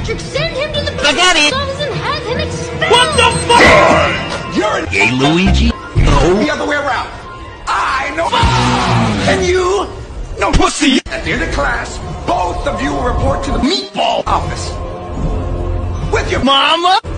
Patrick, send him to the Spaghetti! office and have him expelled! What the fuck? You're an Gay Luigi? No. the other way around. I know. And you? No pussy. At the end of class, both of you will report to the meatball office. With your Mama?